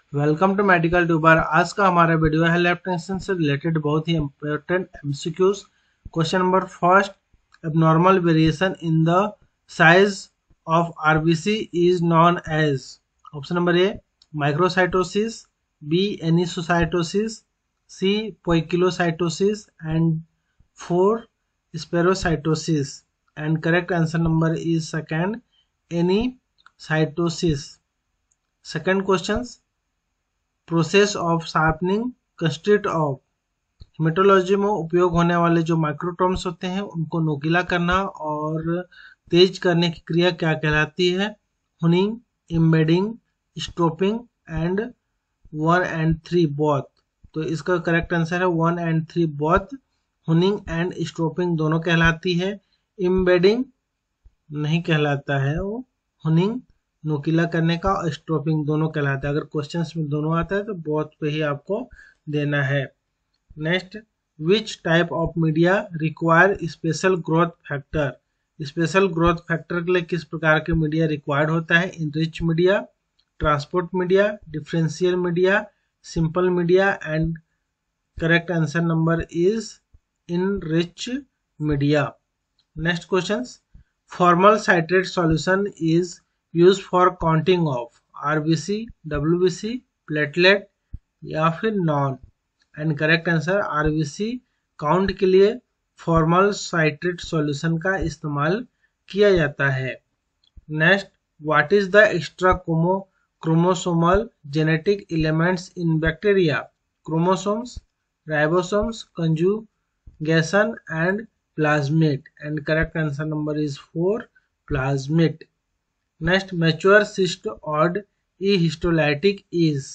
Welcome to medical tuber. आज का हमारा वीडियो है लैब टेक्नीशियन से रिलेटेड बहुत ही important MCQs. Question number first, abnormal variation in the size of RBC is known as. Option number A microcytosis, B anisocytosis, C poikilocytosis and four spherocytosis. And correct answer number is second, anisocytosis. Second question, process of sharpening consist of. Haematology में उपयोग होने वाले जो माइक्रोटॉम्स होते हैं उनको नोकीला करना और तेज करने की क्रिया क्या कहलाती है? Honing, embedding, stropping and 1 and 3 both. तो इसका करेक्ट आंसर है 1 and 3 बोथ। हुनिंग एंड स्ट्रोपिंग दोनों कहलाती है, एम्बेडिंग नहीं कहलाता है वो। हुनिंग नोकीला करने का और स्ट्रोपिंग दोनों कहलाता है। अगर क्वेश्चंस में दोनों आता है तो बोथ पे ही आपको देना है। Next, which type of media require special growth factor. Special growth factor के लिए किस प्रकार के मीडिया रिक्वायर्ड होता है? Enrich media, transport media, differential media, simple media. And correct answer number is enrich media. Next question, formal citrate solution is use for counting of RBC, WBC, platelet या फिर none. And correct answer RBC count के लिए formal citrate solution का इस्तेमाल किया जाता है। Next, what is the extra chromosomal genetic elements in bacteria? Chromosomes, ribosomes, conjugation and plasmid. And correct answer number is 4, plasmid. Next, mature cyst odd ahistolytic is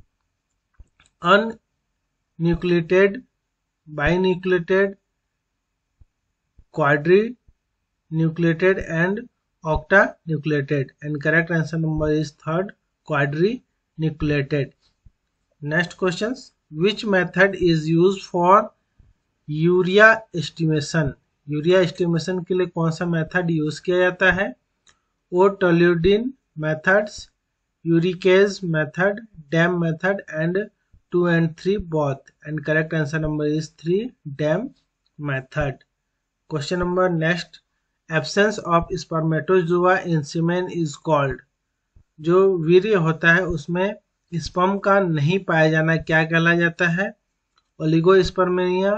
unnucleated, binucleated, quadrinucleated and octanucleated. And correct answer number is third, quadrinucleated. Next questions, which method is used for urea estimation? Urea estimation के लिए कौन सा method use किया जाता है? O'Toludin methods, Uricase method, DAM method and 2 and 3 both. And correct answer number is 3, DAM method. Question number next, absence of spermatozoa in semen is called। जो वीर्य होता है उसमें स्पर्म का नहीं पाया जाना क्या कहला जाता है? Oligospermia,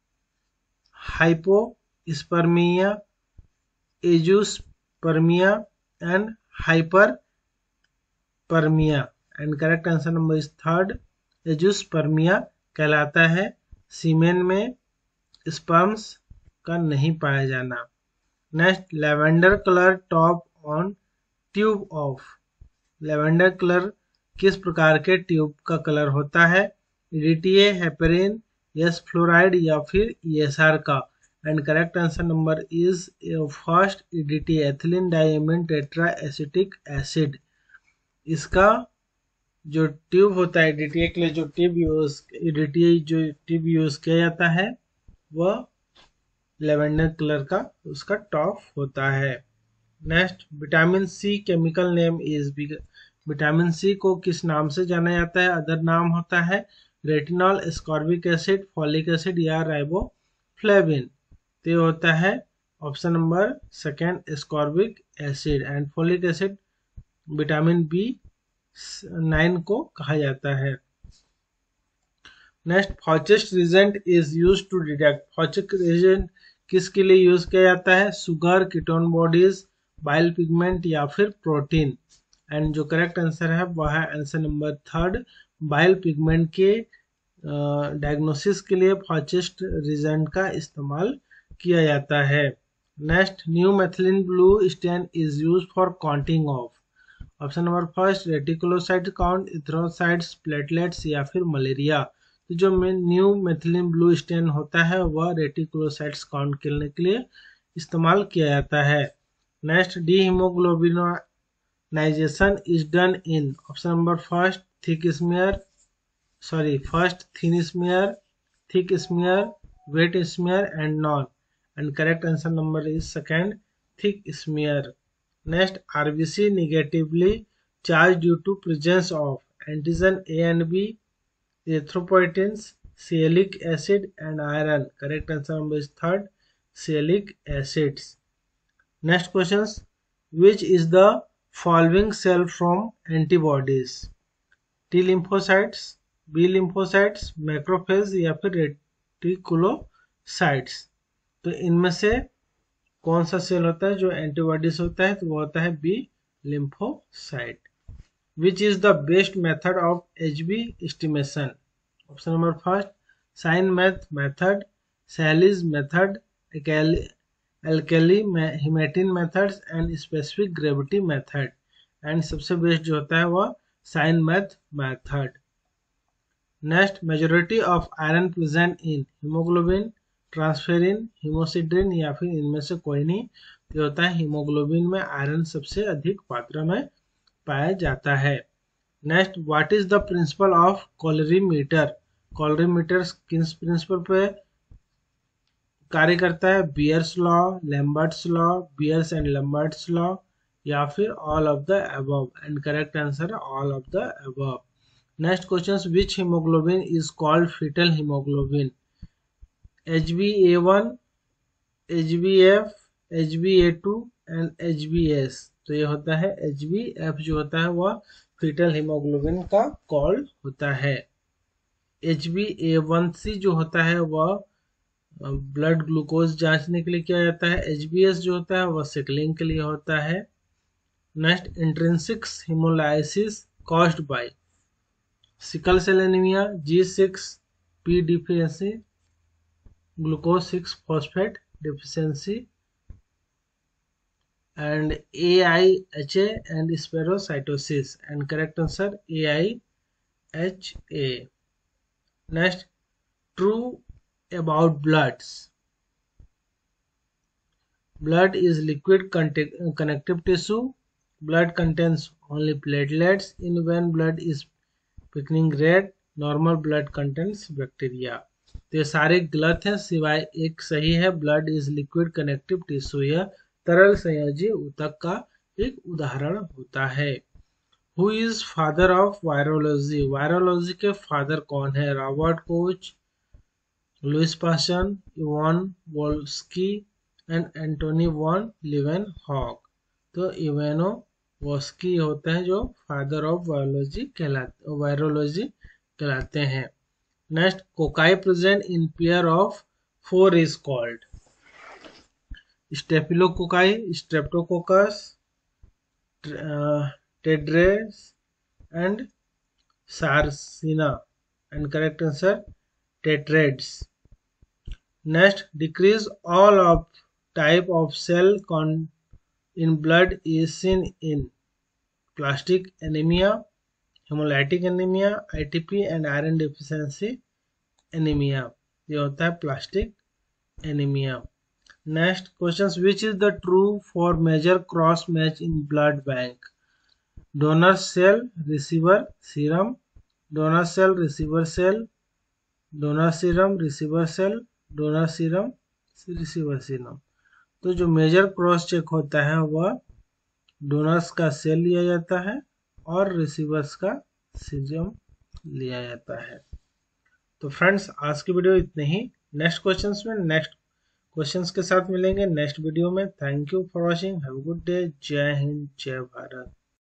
hypospermia, azoospermia and hyperpermia। and correct answer number is third, azoospermia कहलाता है। सीमेन में स्पर्म्स का नहीं पाया जाना। Next, lavender colour top on tube of. Lavender colour किस प्रकार के ट्यूब का कलर होता है? ईडीटीए, हेपेरिन, एस फ्लोराइड या फिर ईएसआर का। And correct answer number is first, EDT, ethylene diamine tetra acetic acid. इसका जो ट्यूब होता है ईडीटी के लिए, जो ट्यूब यूज किया जाता है वह लेवेंडर कलर का उसका टॉप होता है। Next, vitamin C chemical name is. Vitamin C को किस नाम से जाना जाता है? अदर नाम होता है retinol, ascorbic acid, folic acid या राइबोफ्लेविन। तो होता है option number second, ascorbic acid. And folic acid vitamin B9 को कहा जाता है। Next, Fouchet's reagent is use to detect. Fouchet's reagent किसके लिए यूज किया जाता है? Sugar, ketone bodies, bile pigment या फिर प्रोटीन। एंड जो करेक्ट आंसर है वह है answer number third, bile pigment के डायग्नोसिस के लिए फॉचेस्ट रिजेंट का इस्तेमाल किया जाता है। Next, new methylene blue stain is use for counting of. Option number first, reticulocyte count, erythrocytes, platelets या फिर मलेरिया। तो जो न्यू मेथिलीन ब्लू स्टेन होता है वह रेटिकुलोसाइट्स काउंट करने के लिए इस्तेमाल किया जाता है। Next, dehaemoglobinisation is done in. Option number first, first thin smear, thick smear, wet smear and none. And correct answer number is second, thick smear. Next, RBC negatively charged due to presence of। antigen A and B, erythropoietins, sialic acid and iron. Correct answer number is third, sialic acids. Next questions, which is the following cell from antibodies? T lymphocytes, B lymphocytes, macrophage या फिर reticulocytes. तो इनमें से कौन सा cell होता है जो एंटीबॉडीज होता है? तो वो होता है B lymphocyte. Which is the best method of HB estimation? Option number first, cyan meth method, Sahli's method, alkali haematin methods and specific gravity method. And सबसे बेस्ट जो होता है वह cyan meth method. Next, majority of iron present in haemoglobin, transferrin, haemosiderin या फिर इनमें से कोई नहीं। जो होता है हीमोग्लोबिन में आयरन सबसे अधिक मात्रा में पाया जाता है। Next, what is the principle of colorimeter? Colorimeter किस प्रिंसिपल पे कार्य करता है? Beer's law, Lambert's law, Beer's and Lambert's law या फिर all of the above. And correct answer all of the above. Next question, which haemoglobin is called foetal haemoglobin? HbA1, HbF, HbA2 and HbS। तो ये होता है HbF जो होता है वह फीटल हीमोग्लोबिन का कॉल्ड होता है। HbA1c जो होता है वह ब्लड ग्लूकोज जांचने के लिए किया जाता है। HbS जो होता है वह सिकलिंग के लिए होता है। Next, intrinsic haemolysis caused by sickle cell anaemia, G6P deficiency, glucose 6 phosphate deficiency and AIHA and spherocytosis. And correct answer AIHA। Next, true about bloods. Blood is liquid connective tissue. Blood contains only platelets. In when blood is becoming red, normal blood contains bacteria. तो ये सारे गलत हैं सिवाय एक सही है। Blood is liquid connective tissue, यह तरल संयोजी ऊतक का एक उदाहरण होता है। Who is father of virology? Virology के फादर कौन है? Robert Koch, Louis Pasteur, Ivanovsky and Antonie van Leeuwenhoek. तो इवानो वोल्स्की होते हैं जो फादर ऑफ वायरोलॉजी कहलाते हैं। Next, cocci present in pair of 4 is called? Staphylococci, streptococcus, tetrads and sarcina. And correct answer tetrads. Next, decrease all of type of cell count in blood is seen in plastic anemia, hemolytic anemia, ITP and iron deficiency anemia. ये होता है plastic anemia. Next questions, which is the true for major cross match in blood bank? Donor cell, receiver serum, donor cell, receiver cell, donor serum, receiver cell, donor serum, receiver serum. तो जो major cross check होता है वह donors का cell लिया जाता है और रिसीवर्स का सीरम लिया जाता है। तो फ्रेंड्स, आज की वीडियो इतने ही। नेक्स्ट क्वेश्चंस में नेक्स्ट क्वेश्चंस के साथ मिलेंगे नेक्स्ट वीडियो में। Thank you for watching, have a good day. जय हिंद, जय भारत।